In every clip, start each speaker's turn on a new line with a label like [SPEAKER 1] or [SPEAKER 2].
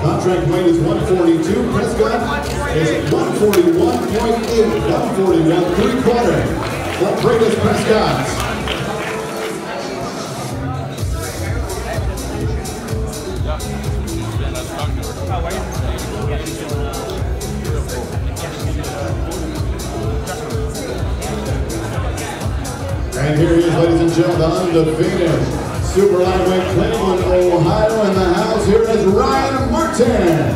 [SPEAKER 1] Contract weight is 142. Prescott is 141.8. 141 3/4. For Freitas Prescott. And here he is, ladies and gentlemen, the undefeated super lightweight Cleveland, Ohio in the house. Here is Ryan Martin.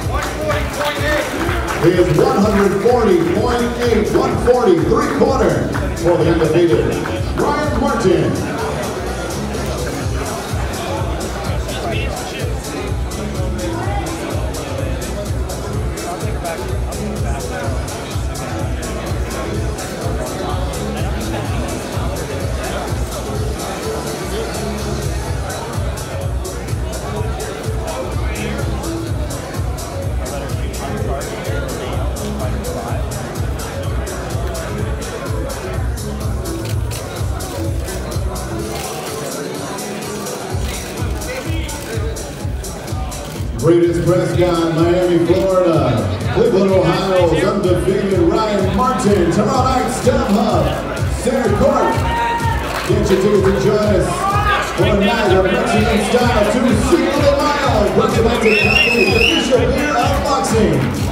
[SPEAKER 1] He is 140.8, 140 3/4 for the undefeated Ryan Martin. Freitas Prescott, Miami, Florida. Cleveland, Ohio's undefeated Ryan Martin. Tomorrow night, StubHub, Center Court. Get your tickets to join us for a night of Mexican style to Cinco de Mayo. Brought to you by the official beer of boxing.